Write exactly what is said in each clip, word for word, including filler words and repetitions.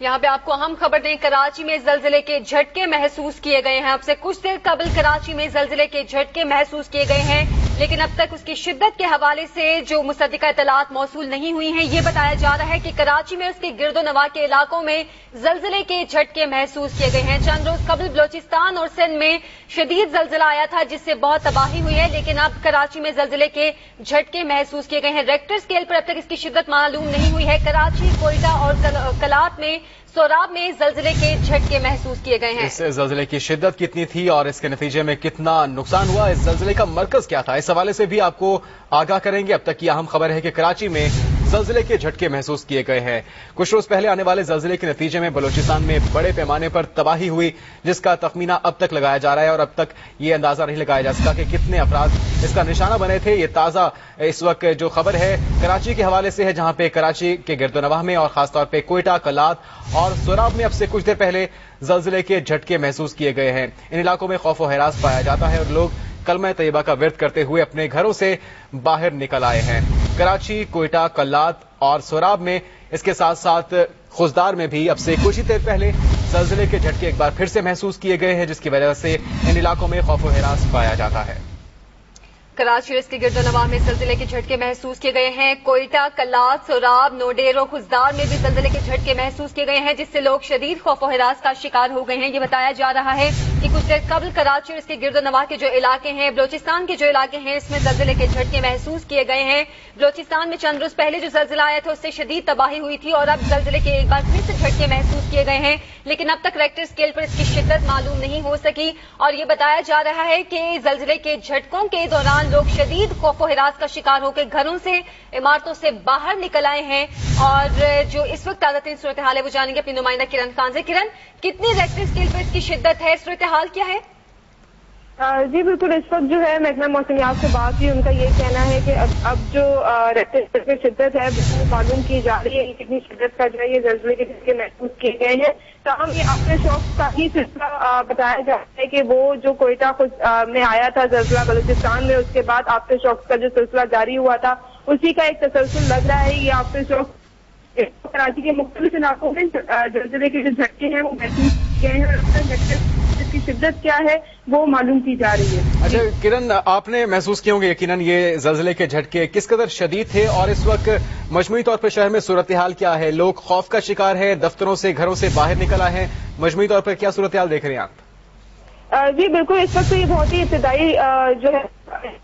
यहाँ पे आपको अहम खबर दें, कराची में जलजिले के झटके महसूस किए गए हैं। अब से कुछ देर कबल कराची में जलजिले के झटके महसूस किए गए हैं, लेकिन अब तक उसकी शिद्दत के हवाले से जो मुसद्दिका इतलात मौसूल नहीं हुई हैं। ये बताया जा रहा है कि कराची में उसके गिरदो नवा के इलाकों में जलजिले के झटके महसूस किए गए हैं। चंद रोज कबल बलोचिस्तान और सिंध में शदीद जलजिला आया था, जिससे बहुत तबाही हुई है, लेकिन अब कराची में जलजिले के झटके महसूस किए गए हैं। रेक्टर स्केल पर अब तक इसकी शिद्दत मालूम नहीं हुई है। कराची, कोयटा और कलात में, सोराब में जलजिले के झटके महसूस किए गए हैं। इस जलजिले की शिद्दत कितनी थी और इसके नतीजे में कितना नुकसान हुआ, इस जलजिले का मरकज क्या था, इस हवाले से भी आपको आगाह करेंगे। अब तक की अहम खबर है कि कराची में जलजिले के झटके महसूस किए गए हैं। कुछ रोज पहले आने वाले जलजिले के नतीजे में बलोचिस्तान में बड़े पैमाने पर तबाही हुई, जिसका तखमीना अब तक लगाया जा रहा है और अब तक ये अंदाजा नहीं लगाया जा सका कि कितने अफराद इसका निशाना बने थे। ये ताजा इस वक्त जो खबर है कराची के हवाले से है, जहां पे कराची के गिरदोनवाह में और खासतौर पर कोयटा, कलात और सोराब में अब से कुछ देर पहले जलजिले के झटके महसूस किए गए हैं। इन इलाकों में खौफ और हिरास पाया जाता है और लोग कलमा तैयबा का विर्द करते हुए अपने घरों से बाहर निकल आए हैं। कराची, कोयटा, कलात और सोराब में, इसके साथ साथ खुजदार में भी अब से कुछ ही देर पहले जलजिले के झटके एक बार फिर से महसूस किए गए हैं, जिसकी वजह से इन इलाकों में खौफ और हिरास पाया जाता है। कराची और इसके गिरदोनवाह में जलजिले के झटके महसूस किए गए हैं। कोयटा, कलात, सोराब, नोडेर और खुजदार में भी जलजिले के झटके महसूस किए गए हैं, जिससे लोग शदीद खौफ और हिरास का शिकार हो गए हैं। ये बताया जा रहा है कि कुछ देर कबल कराची और इसके गिरदोनवाह के जो इलाके हैं, बलोचिस्तान के जो इलाके हैं, इसमें जलजिले के झटके महसूस किए गए हैं। बलोचिस्तान में चंद रोज पहले जो जलजिला आया था उससे शदीद तबाही हुई थी और अब जलजिले के एक बार फिर से झटके महसूस किए गए हैं, लेकिन अब तक रेक्टर स्केल पर इसकी शिद्दत मालूम नहीं हो सकी। और ये बताया जा रहा है कि जलजिले के झटकों के दौरान लोग शदीद खौफ हिरास का शिकार होकर घरों से, इमारतों से बाहर निकल आए हैं। और जो इस वक्त ताजा तरीन सूरत हाल है वो जानेंगे अपनी नुमाइंदा किरण खान से। किरण, कितनी रेक्टर स्केल पर इसकी शिद्दत है, सूरत हाल क्या है? जी बिल्कुल, इस वक्त जो है महकमा मौसमियात से बात हुई, उनका ये कहना है कि अब अब जो रेक्टर स्केल पर शिद्दत है वो मालूम की जा रही है कि कितनी शिद्दत का जो है ये जलजिले के झटके महसूस किए गए हैं। तमाम ये आफ्टर शॉक का ही सिलसिला बताया जा रहा है कि वो जो कोयटा में आया था जलजिला बलूचिस्तान में, उसके बाद आफ्टर शॉक का जो सिलसिला जारी हुआ था उसी का एक तसलसल लग रहा है। ये आफ्टर शॉक कराची के मुख्तलिफ इलाकों में जलजिले के जो झटके हैं वो महसूस किए हैं। इसकी शिद्दत क्या है वो मालूम की जा रही है। अच्छा किरण, आपने महसूस किए होंगे यकीनन ये जलजिले के झटके किस कदर शदीद थे और इस वक्त मजमूई तौर पर शहर में सूरत हाल क्या है? लोग खौफ का शिकार है, दफ्तरों से, घरों से बाहर निकल आए हैं, मजमूई तौर पर क्या सूरत हाल देख रहे हैं आप? जी बिल्कुल, इस वक्त ये बहुत ही इब्तिदाई जो है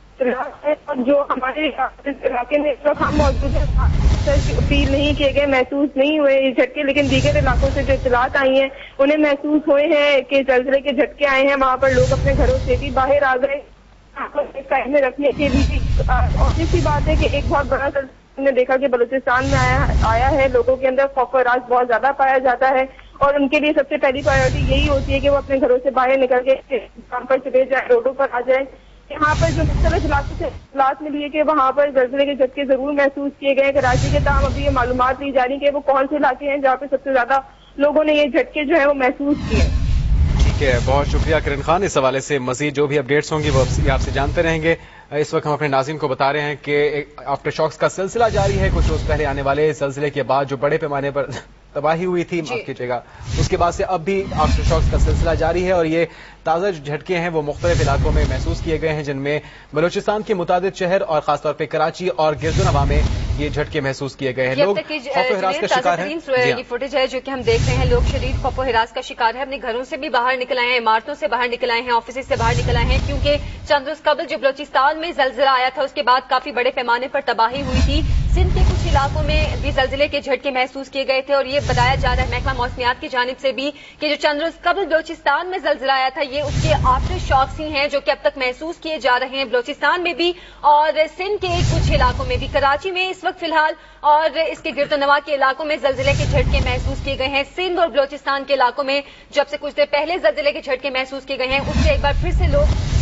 और जो हमारे इलाके में इस वक्त हम मौजूद हैं फील नहीं किए गए, महसूस नहीं हुए ये झटके, लेकिन दीगर इलाकों से जो इतलात आई हैं उन्हें महसूस हुए हैं कि जलजिले के झटके आए हैं। वहाँ पर लोग अपने घरों से भी बाहर आ गए साइड में रखने के लिए। ऑब्वियस सी बात है कि एक बहुत बड़ा हमने देखा कि बलूचिस्तान में आया आया है, लोगों के अंदर खौफ और राज बहुत ज्यादा पाया जाता है और उनके लिए सबसे पहली प्रायोरिटी यही होती है कि वो अपने घरों से बाहर निकल के काम पर चले जाए, रोडों पर आ जाए। यहाँ पर जो मुख्तलिफ इलाकों से इतलात मिली है कि वहाँ पर जलजिले के झटके जरूर महसूस किए गए। कराची के तमाम अभी ये मालूमात ली जा रही है कि वो कौन से इलाके हैं जहाँ पे सबसे ज्यादा लोगों ने ये झटके जो है वो महसूस किए। ठीक है, बहुत शुक्रिया किरण खान। इस हवाले से मजीद जो भी अपडेट्स होंगी वो आपसे जानते रहेंगे। इस वक्त हम अपने नाज़रीन को बता रहे हैं कि आफ्टर शॉक्स का सिलसिला जारी है। कुछ रोज पहले आने वाले जलजिले के बाद जो बड़े पैमाने पर तबाही हुई थी, माफ कीजिएगा, उसके बाद से अब भी आफ्टर शॉक्स का सिलसिला जारी है और ये ताज़ा जो झटके हैं वो मुख्तलिफ इलाकों में महसूस किए गए हैं, जिनमें बलूचिस्तान के मुतादिद शहर और खासतौर पर कराची और गिरदोनवाह में ये झटके महसूस किए गए हैं। लोग खौफ हिरास का शिकार हैं। ये फुटेज है जो कि हम देख रहे हैं, लोग शदीद खौफ हिरास का शिकार है, अपने घरों से भी बाहर निकल आए हैं, इमारतों से बाहर निकल आए हैं, ऑफिस से बाहर निकल आए हैं, क्योंकि चंद रोज कबल जो बलूचिस्तान में जलजिला आया था उसके बाद काफी बड़े पैमाने पर तबाही हुई थी। सिंध के कुछ इलाकों में भी जलजिले के झटके महसूस किए गए थे और ये बताया जा रहा है महकमा मौसमियात की जानिब से भी कि जो चंद रोज कबल बलूचिस्तान में जलजिला आया था ये उसके आफ्टर शॉक्स ही हैं जो कि अब तक महसूस किए जा रहे हैं बलूचिस्तान में भी और सिंध के कुछ इलाकों में भी। कराची में इस वक्त फिलहाल और इसके गिरदोनवाह के इलाकों में जलजिले के झटके महसूस किए गए हैं। सिंध और बलूचिस्तान के इलाकों में जब से कुछ देर पहले जलजिले के झटके महसूस किए गए हैं उससे एक बार फिर से लोग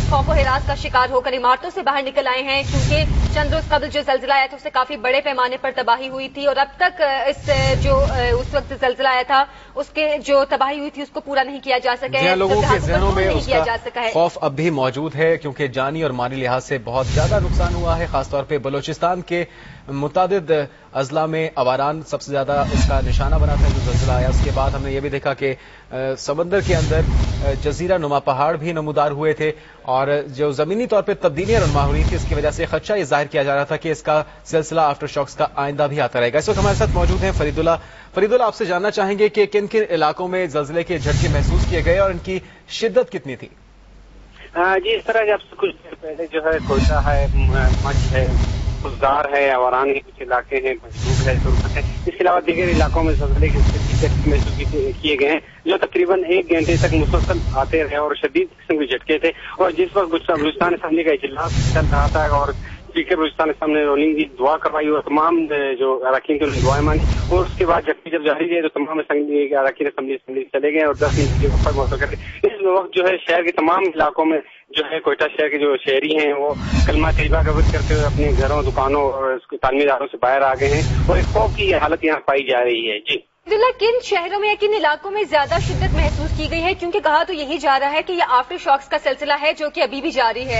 खौफ और हिरास का शिकार होकर इमारतों से बाहर निकल आए हैं, क्योंकि चंद रोज कबल जो जल्जिला आया था उससे काफी बड़े पैमाने पर तबाही हुई थी और अब तक इस जो उस वक्त जल्जिला आया था उसके जो तबाही हुई थी उसको पूरा नहीं किया जा सका है। लोगों के जहनों में उसका खौफ अब भी मौजूद है, क्योंकि जानी और माली लिहाज से बहुत ज्यादा नुकसान हुआ है। खासतौर पे बलोचिस्तान के मुतादिद अजला में अवारान सबसे ज्यादा उसका निशाना बना था जो जल्जिला आया। उसके बाद हमने ये भी देखा कि समंदर के अंदर जजीरा नुमा पहाड़ भी नमूदार हुए थे और जो जमीनी तौर पर तब्दीलियां रुनमा हुई थी, इसकी वजह से खदशा ये जाहिर किया जा रहा था कि इसका सिलसिला आफ्टर शॉक्स का आइंदा भी आता रहेगा। इस वक्त हमारे साथ मौजूद हैं फरीदुल्ला। फरीदुल्ला, आपसे जानना चाहेंगे कि किन किन इलाकों में जल्जिले के झटके महसूस किए गए और इनकी शिद्दत कितनी थी? जी, इस तरह जब कुछ देर पहले जो है कोयटा है, मच है, खुजदार है, अवारान के कुछ इलाके हैं, मशरूक है, तुर्क है, इसके अलावा दीगर इलाकों में जल्जिले के झटके महसूस किए गए हैं जो तकरीबन एक घंटे तक मुसलसल आते रहे और शदीद किस्म के झटके थे। और जिस वक्त बलूचिस्तान असेंबली का इजलास चल रहा था और स्पीकर बलूचिस्तान असेंबली ने रोलिंग की दुआ करवाई और तमाम जो अरकान थे दुआएं मांगी और उसके बाद झटके जब जारी रहे तो तमाम असेंबली अरकान असेंबली असेंबली चले गए और दस मिनट के वक्त मौसम करके इस वक्त जो है शहर के तमाम इलाकों में जो है कोयटा शहर के जो शहरी हैं वो कलमा तैयबा कबूल करते हुए अपने घरों, दुकानों और तालीमदारों से बाहर आ गए हैं और एक खौफ की हालत यहाँ पाई जा रही है। जी, किन शहरों में या किन इलाकों में ज्यादा शिद्दत महसूस की गई है? क्योंकि कहा तो यही जा रहा है कि ये आफ्टर शॉक्स का सिलसिला है जो कि अभी भी जारी है।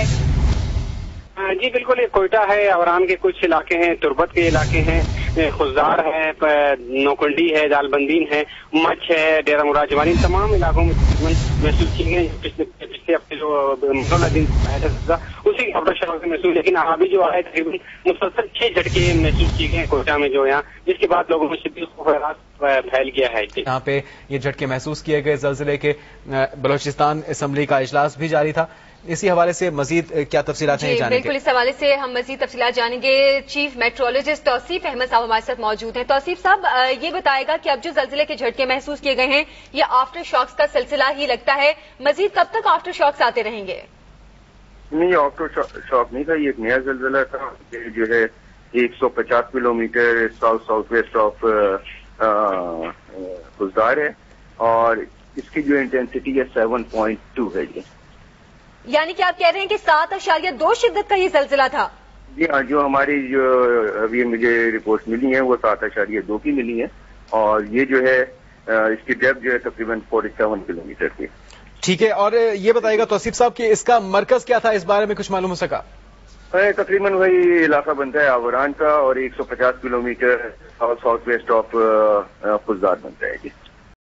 जी बिल्कुल, ये कोयटा है, अवरान के कुछ इलाके हैं, तुर्बत के इलाके हैं, खुजदार है, नौकुंडी है, दालबंदीन है, मच है, डेरा मुराद जवानी, तमाम इलाकों में महसूस किए गए। पिछले पिछले हफ्ते जो मंगला दिन था उसी आफ्टर शॉक से महसूस, लेकिन अभी जो आए तकरीबन मुसलसल छह झटके महसूस किए गए कोयटा में जो यहाँ, जिसके बाद लोगों में शदीद फैल गया है। यहाँ पे ये झटके महसूस किए गए जल्जिले के। बलोचिस्तान असेंबली का इजलास भी जारी था। इसी हवाले से मजीद क्या तफसीलात हैं जानेंगे? बिल्कुल, इस हवाले से हम मजीद तफसीलात जानेंगे। चीफ मेट्रोलॉजिस्ट तौसीफ अहमद साहब हमारे साथ मौजूद हैं। तौसीफ साहब, ये बताएगा कि अब जो जल्जिले के झटके महसूस किए गए हैं ये आफ्टर शॉक्स का सिलसिला ही लगता है, मजीद कब तक आफ्टर शॉक्स आते रहेंगे? नहीं, आफ्टर शॉक नहीं था, ये एक नया जल्जिला था जो है एक सौ पचास kilometre south south west of Khuzdar है और इसकी जो इंटेंसिटी है सेवन पॉइंट टू है। ये यानी कि आप कह रहे हैं कि सात अशारिया दो शिद्दत का ये जल्जिला था? जी हाँ, जो हमारी जो अभी मुझे रिपोर्ट मिली है वो सात अशारिया दो की मिली है और ये जो है इसकी डेप्थ जो है तकरीबन फोर्टी सेवन किलोमीटर की। ठीक है, और ये बताइएगा तौसीफ साहब कि इसका मरकज क्या था, इस बारे में कुछ मालूम हो सका? तकरीबन वही इलाका बनता है अवरान का और एक सौ पचास kilometre south south west of Khuzdar बनता है। जी।